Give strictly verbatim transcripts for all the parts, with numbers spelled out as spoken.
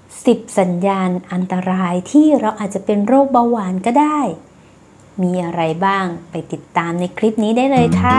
สิบสัญญาณอันตรายที่เราอาจจะเป็นโรคเบาหวานก็ได้มีอะไรบ้างไปติดตามในคลิปนี้ได้เลยค่ะ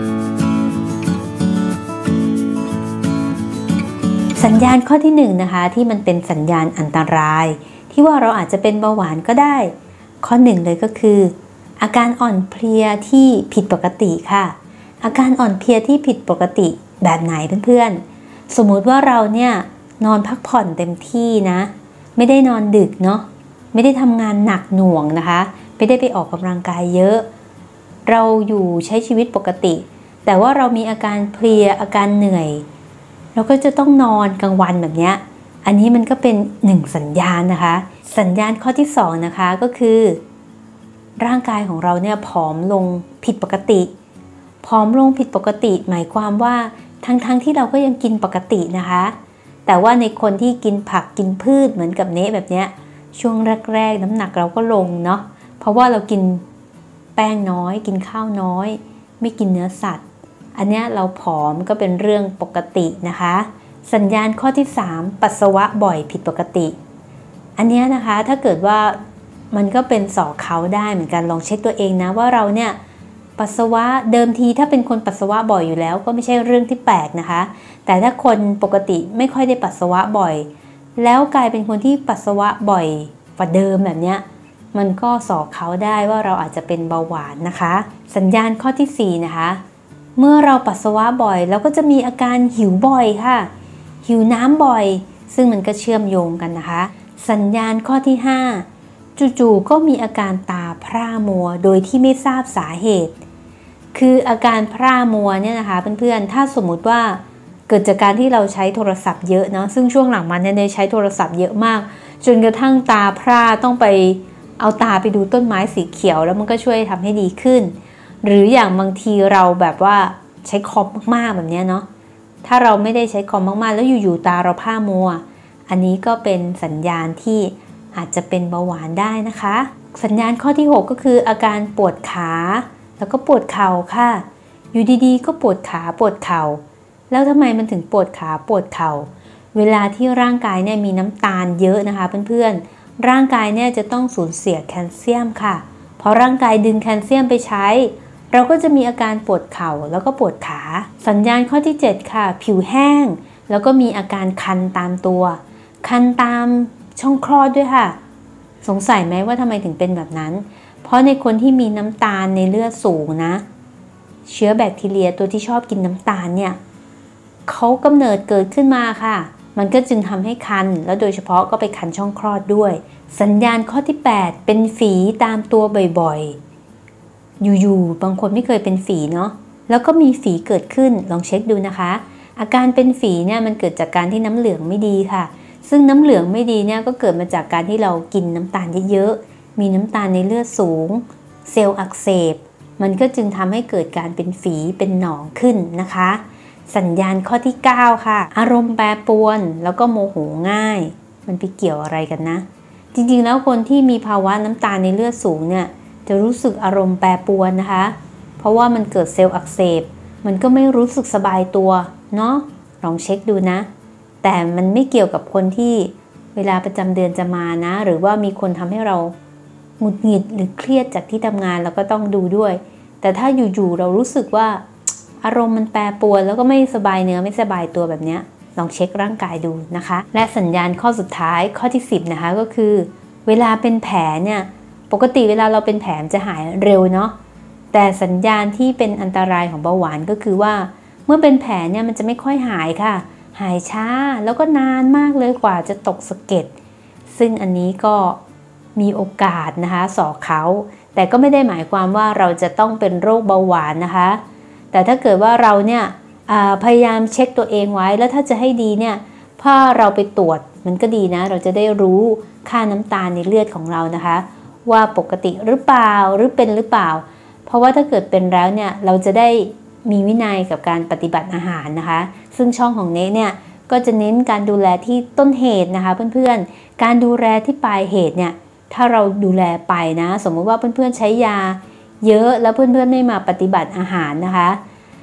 สัญญาณข้อที่หนึ่งนะคะที่มันเป็นสัญญาณอันตรายที่ว่าเราอาจจะเป็นเบาหวานก็ได้ข้อหนึ่งเลยก็คืออาการอ่อนเพลียที่ผิดปกติค่ะอาการอ่อนเพลียที่ผิดปกติแบบไหนเพื่อนๆสมมุติว่าเราเนี่ยนอนพักผ่อนเต็มที่นะไม่ได้นอนดึกเนาะไม่ได้ทำงานหนักหน่วงนะคะไม่ได้ไปออกกำลังกายเยอะเราอยู่ใช้ชีวิตปกติแต่ว่าเรามีอาการเพลียอาการเหนื่อยเราก็จะต้องนอนกลางวันแบบนี้อันนี้มันก็เป็นหนึ่งสัญญาณนะคะสัญญาณข้อที่สองนะคะก็คือร่างกายของเราเนี่ยผอมลงผิดปกติผอมลงผิดปกติหมายความว่าทั้งๆ ท, ที่เราก็ยังกินปกตินะคะแต่ว่าในคนที่กินผักกินพืชเหมือนกับเนะแบบเนี้ยช่วงแรกๆน้ำหนักเราก็ลงเนาะเพราะว่าเรากินแป้งน้อยกินข้าวน้อยไม่กินเนื้อสัตว์อันเนี้ยเราผอมก็เป็นเรื่องปกตินะคะสัญญาณข้อที่สามปัสสาวะบ่อยผิดปกติอันเนี้ยนะคะถ้าเกิดว่ามันก็เป็นสอกเขาได้เหมือนกันลองเช็คตัวเองนะว่าเราเนี่ยปัสสาวะเดิมทีถ้าเป็นคนปัสสาวะบ่อยอยู่แล้วก็ไม่ใช่เรื่องที่แปลกนะคะแต่ถ้าคนปกติไม่ค่อยได้ปัสสาวะบ่อยแล้วกลายเป็นคนที่ปัสสาวะบ่อยกว่าเดิมแบบเนี้ยมันก็สอกเขาได้ว่าเราอาจจะเป็นเบาหวานนะคะสัญญาณข้อที่สี่นะคะเมื่อเราปัสสาวะบ่อยเราก็จะมีอาการหิวบ่อยค่ะหิวน้ำบ่อยซึ่งมันก็เชื่อมโยงกันนะคะสัญญาณข้อที่ห้าจู่ๆก็มีอาการตาพร่ามัวโดยที่ไม่ทราบสาเหตุคืออาการพร่ามัวเนี่ยนะคะเพื่อนๆถ้าสมมุติว่าเกิดจากการที่เราใช้โทรศัพท์เยอะเนาะซึ่งช่วงหลังมาเนี่ยใช้โทรศัพท์เยอะมากจนกระทั่งตาพร่าต้องไปเอาตาไปดูต้นไม้สีเขียวแล้วมันก็ช่วยทำให้ดีขึ้นหรืออย่างบางทีเราแบบว่าใช้คอมมากๆแบบนี้เนาะถ้าเราไม่ได้ใช้คอมมากๆแล้วอยู่ๆตาเราพร่ามัวอันนี้ก็เป็นสัญญาณที่อาจจะเป็นเบาหวานได้นะคะสัญญาณข้อที่หกก็คืออาการปวดขาแล้วก็ปวดเข่าค่ะอยู่ดีๆก็ปวดขาปวดเข่าแล้วทำไมมันถึงปวดขาปวดเข่าเวลาที่ร่างกายเนี่ยมีน้ำตาลเยอะนะคะเพื่อนๆร่างกายเนี่ยจะต้องสูญเสียแคลเซียมค่ะพอร่างกายดึงแคลเซียมไปใช้เราก็จะมีอาการปวดเข่าแล้วก็ปวดขาสัญญาณข้อที่เจ็ดค่ะผิวแห้งแล้วก็มีอาการคันตามตัวคันตามช่องคลอดด้วยค่ะสงสัยไหมว่าทำไมถึงเป็นแบบนั้นเพราะในคนที่มีน้ำตาลในเลือดสูงนะเชื้อแบคทีเรียตัวที่ชอบกินน้ำตาลเนี่ยเขากำเนิดเกิดขึ้นมาค่ะมันก็จึงทำให้คันแล้วโดยเฉพาะก็ไปคันช่องคลอดด้วยสัญญาณข้อที่แปดเป็นฝีตามตัวบ่อยๆอยู่ๆบางคนไม่เคยเป็นฝีเนาะแล้วก็มีฝีเกิดขึ้นลองเช็คดูนะคะอาการเป็นฝีเนี่ยมันเกิดจากการที่น้ำเหลืองไม่ดีค่ะซึ่งน้ำเหลืองไม่ดีเนี่ยก็เกิดมาจากการที่เรากินน้ำตาลเยอะๆมีน้ำตาลในเลือดสูงเซลล์อักเสบมันก็จึงทำให้เกิดการเป็นฝีเป็นหนองขึ้นนะคะสัญญาณข้อที่เก้าค่ะอารมณ์แปรปรวนแล้วก็โมโหง่ายมันไปเกี่ยวอะไรกันนะจริงๆแล้วคนที่มีภาวะน้ำตาลในเลือดสูงเนี่ยจะรู้สึกอารมณ์แปรปรวนนะคะเพราะว่ามันเกิดเซลล์อักเสบมันก็ไม่รู้สึกสบายตัวเนาะลองเช็คดูนะแต่มันไม่เกี่ยวกับคนที่เวลาประจำเดือนจะมานะหรือว่ามีคนทำให้เราหงุดหงิดหรือเครียดจากที่ทำงานเราก็ต้องดูด้วยแต่ถ้าอยู่ๆเรารู้สึกว่าอารมณ์มันแปรปรวนแล้วก็ไม่สบายเนื้อไม่สบายตัวแบบนี้ลองเช็คร่างกายดูนะคะและสัญญาณข้อสุดท้ายข้อที่สิบนะคะก็คือเวลาเป็นแผลเนี่ยปกติเวลาเราเป็นแผลจะหายเร็วเนาะแต่สัญญาณที่เป็นอันตรายของเบาหวานก็คือว่าเมื่อเป็นแผลเนี่ยมันจะไม่ค่อยหายค่ะหายช้าแล้วก็นานมากเลยกว่าจะตกสะเก็ดซึ่งอันนี้ก็มีโอกาสนะคะสอกเขาแต่ก็ไม่ได้หมายความว่าเราจะต้องเป็นโรคเบาหวานนะคะแต่ถ้าเกิดว่าเราเนี่ยพยายามเช็คตัวเองไว้แล้วถ้าจะให้ดีเนี่ยพอเราไปตรวจมันก็ดีนะเราจะได้รู้ค่าน้ำตาลในเลือดของเรานะคะว่าปกติหรือเปล่าหรือเป็นหรือเปล่าเพราะว่าถ้าเกิดเป็นแล้วเนี่ยเราจะได้มีวินัยกับการปฏิบัติอาหารนะคะซึ่งช่องของเนสเนี่ยก็จะเน้นการดูแลที่ต้นเหตุนะคะเพื่อนๆการดูแลที่ปลายเหตุเนี่ยถ้าเราดูแลไปนะสมมติว่าเพื่อนๆใช้ยาเยอะแล้วเพื่อนๆไม่มาปฏิบัติอาหารนะคะ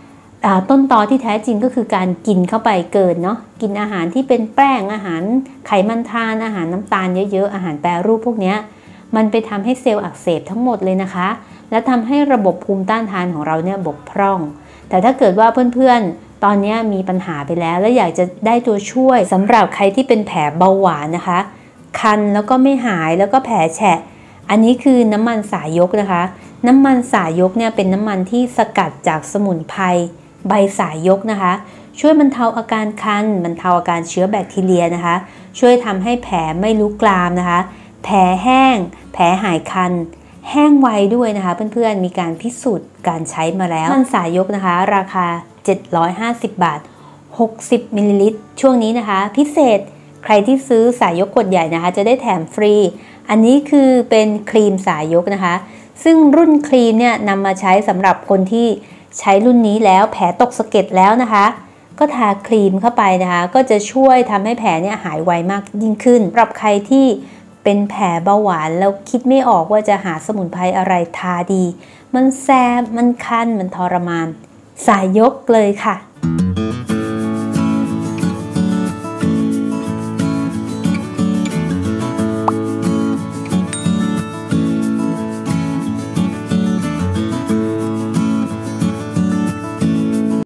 ต้นตอที่แท้จริงก็คือการกินเข้าไปเกินเนาะกินอาหารที่เป็นแป้งอาหารไขมันทานอาหารน้ำตาลเยอะๆอาหารแปรรูปพวกนี้มันไปทำให้เซลล์อักเสบทั้งหมดเลยนะคะและทำให้ระบบภูมิต้านทานของเราเนี่ยบกพร่องแต่ถ้าเกิดว่าเพื่อนๆตอนนี้มีปัญหาไปแล้วและอยากจะได้ตัวช่วยสำหรับใครที่เป็นแผลเบาหวานนะคะคันแล้วก็ไม่หายแล้วก็แผลแฉะอันนี้คือน้ำมันสายกนะคะน้ำมันสายกเนี่ยเป็นน้ำมันที่สกัดจากสมุนไพรใบสายยกนะคะช่วยบรรเทาอาการคันบรรเทาอาการเชื้อแบคทีเรียนะคะช่วยทำให้แผลไม่ลุกลามนะคะแผลแห้งแผลหายคันแห้งไวด้วยนะคะเพื่อนๆมีการพิสูจน์การใช้มาแล้วน้ำมันสายยกนะคะราคาเจ็ดร้อยห้าสิบบาทหกสิบมิลลิลิตรช่วงนี้นะคะพิเศษใครที่ซื้อสายยกขวดใหญ่นะคะจะได้แถมฟรีอันนี้คือเป็นครีมสายยกนะคะซึ่งรุ่นครีมเนี่ยนำมาใช้สำหรับคนที่ใช้รุ่นนี้แล้วแผลตกสะเก็ดแล้วนะคะก็ทาครีมเข้าไปนะคะก็จะช่วยทำให้แผลเนี่ยหายไวมากยิ่งขึ้นสำหรับใครที่เป็นแผลเบาหวานแล้วคิดไม่ออกว่าจะหาสมุนไพรอะไรทาดีมันแสบมันคันมันทรมานสายยกเลยค่ะ